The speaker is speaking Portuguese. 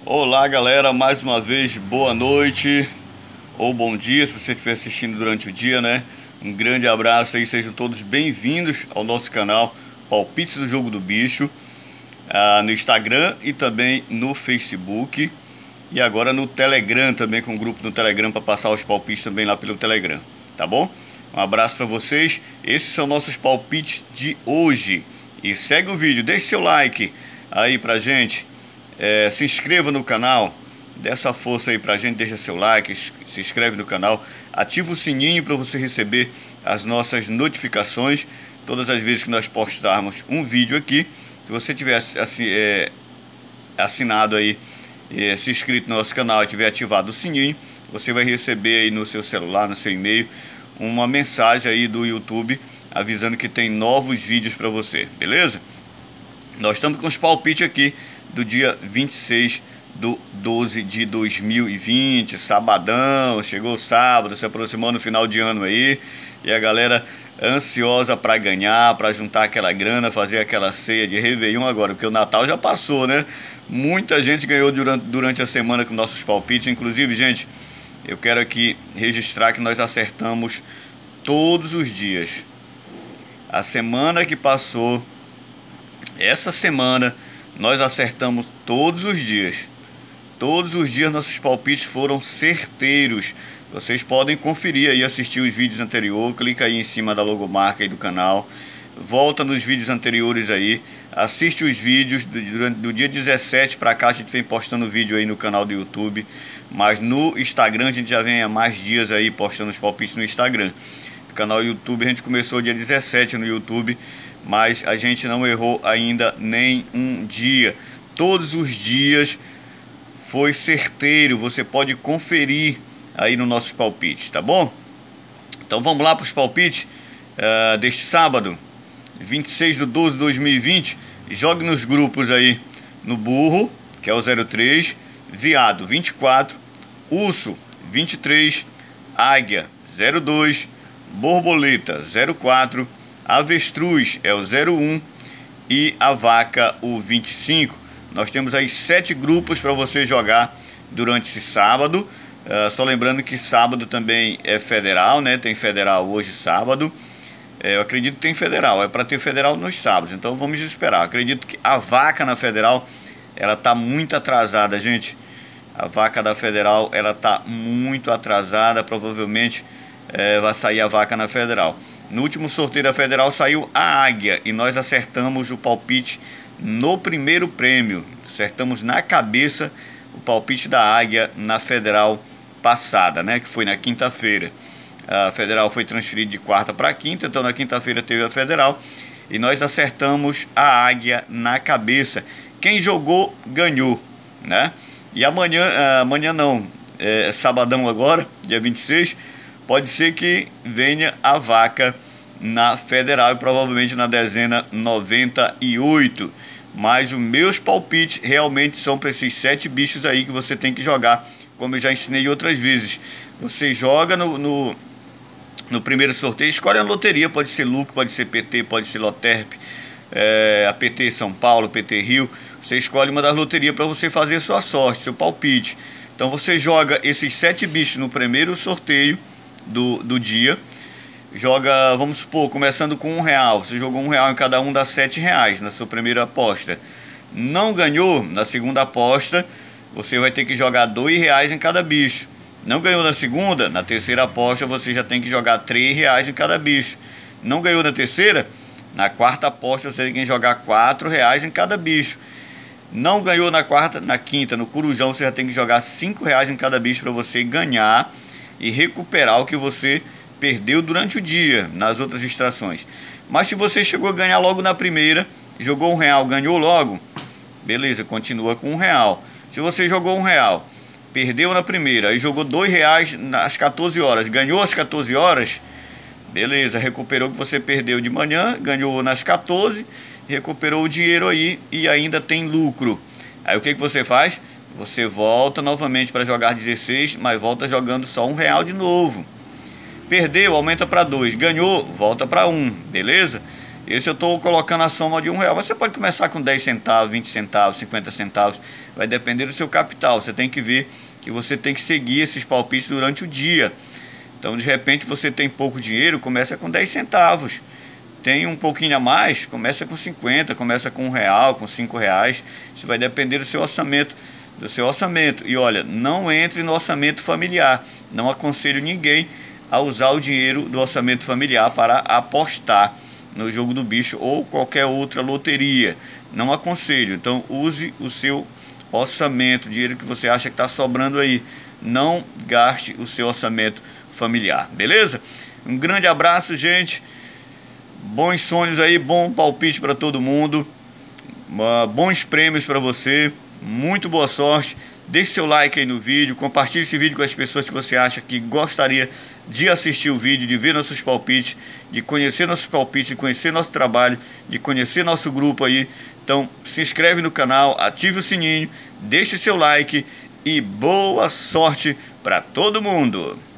Olá galera, mais uma vez boa noite ou bom dia se você estiver assistindo durante o dia, né? Um grande abraço aí, sejam todos bem-vindos ao nosso canal Palpites do Jogo do Bicho, no Instagram e também no Facebook, e agora no Telegram também, com um grupo no Telegram para passar os palpites também lá pelo Telegram, tá bom? Um abraço para vocês, esses são nossos palpites de hoje, e segue o vídeo, deixe seu like aí pra gente. Se inscreva no canal, dê essa força aí pra gente, deixa seu like, se inscreve no canal, ativa o sininho para você receber as nossas notificações todas as vezes que nós postarmos um vídeo aqui. Se você tiver assinado aí, se inscrito no nosso canal e tiver ativado o sininho, você vai receber aí no seu celular, no seu e-mail, uma mensagem aí do YouTube avisando que tem novos vídeos para você, beleza? Nós estamos com os palpites aqui do dia 26/12 de 2020, sabadão, chegou o sábado, se aproximou no final de ano aí, e a galera ansiosa para ganhar, para juntar aquela grana, fazer aquela ceia de Réveillon agora, porque o Natal já passou, né? Muita gente ganhou durante a semana com nossos palpites, inclusive, gente, eu quero aqui registrar que nós acertamos todos os dias. A semana que passou, essa semana, nós acertamos todos os dias. Todos os dias nossos palpites foram certeiros. Vocês podem conferir aí, assistir os vídeos anteriores. Clica aí em cima da logomarca aí do canal. Volta nos vídeos anteriores aí. Assiste os vídeos do dia 17 para cá. A gente vem postando vídeo aí no canal do YouTube. Mas no Instagram a gente já vem há mais dias aí postando os palpites no Instagram. No canal YouTube a gente começou dia 17 no YouTube, mas a gente não errou ainda nem um dia. Todos os dias foi certeiro. Você pode conferir aí nos nossos palpites, tá bom? Então vamos lá para os palpites deste sábado, 26/12/2020. Jogue nos grupos aí no Burro, que é o 03, Viado 24, Urso 23, Águia 02, Borboleta 04, Avestruz é o 01 e a Vaca o 25. Nós temos aí 7 grupos para você jogar durante esse sábado. Só lembrando que sábado também é federal, né? Tem federal hoje, sábado. Eu acredito que tem federal, é para ter federal nos sábados, então vamos esperar. Acredito que a vaca na federal, ela tá muito atrasada, gente. A vaca da federal, ela tá muito atrasada, provavelmente vai sair a vaca na federal. No último sorteio da federal saiu a Águia e nós acertamos o palpite no primeiro prêmio. Acertamos na cabeça o palpite da Águia na federal passada, né? Que foi na quinta-feira. A federal foi transferida de quarta para quinta, então na quinta-feira teve a federal e nós acertamos a Águia na cabeça. Quem jogou ganhou, né? E amanhã não, sabadão agora, dia 26, pode ser que venha a vaca na federal e provavelmente na dezena 98. Mas os meus palpites realmente são para esses 7 bichos aí que você tem que jogar, como eu já ensinei outras vezes. Você joga no primeiro sorteio, escolhe a loteria, pode ser Lucro, pode ser PT, pode ser Loterp, a PT São Paulo, PT Rio. Você escolhe uma das loterias para você fazer sua sorte, seu palpite. Então você joga esses 7 bichos no primeiro sorteio do dia. Joga, vamos supor, começando com R$1. Você jogou R$1 em cada um, dá R$7 na sua primeira aposta. Não ganhou na segunda aposta, você vai ter que jogar R$2 em cada bicho. Não ganhou na segunda, na terceira aposta você já tem que jogar R$3 em cada bicho. Não ganhou na terceira, na quarta aposta você tem que jogar R$4 em cada bicho. Não ganhou na quarta, na quinta, no corujão você já tem que jogar R$5 em cada bicho para você ganhar e recuperar o que você perdeu durante o dia nas outras extrações. Mas se você chegou a ganhar logo na primeira, jogou R$1, ganhou logo, beleza, continua com R$1. Se você jogou R$1, perdeu na primeira e jogou R$2 às 14 horas, ganhou às 14 horas, beleza, recuperou o que você perdeu de manhã, ganhou nas 14, recuperou o dinheiro aí e ainda tem lucro. Aí o que você faz? Você volta novamente para jogar 16, mas volta jogando só R$1 de novo. Perdeu, aumenta para 2. Ganhou, volta para 1, beleza? Esse eu estou colocando a soma de R$1. Você pode começar com 10 centavos, 20 centavos, 50 centavos. Vai depender do seu capital. Você tem que ver que você tem que seguir esses palpites durante o dia. Então, de repente, você tem pouco dinheiro, começa com 10 centavos. Tem um pouquinho a mais, começa com 50, começa com R$1, com R$5. Isso vai depender do seu orçamento. E olha, não entre no orçamento familiar. Não aconselho ninguém a usar o dinheiro do orçamento familiar para apostar no jogo do bicho ou qualquer outra loteria. Não aconselho. Então use o seu orçamento, dinheiro que você acha que está sobrando aí. Não gaste o seu orçamento familiar, beleza? Um grande abraço, gente. Bons sonhos aí, bom palpite para todo mundo. Bons prêmios para você. Muito boa sorte. Deixe seu like aí no vídeo, compartilhe esse vídeo com as pessoas que você acha que gostaria de assistir o vídeo, de ver nossos palpites, de conhecer nossos palpites, de conhecer nosso trabalho, de conhecer nosso grupo aí. Então se inscreve no canal, ative o sininho, deixe seu like e boa sorte para todo mundo!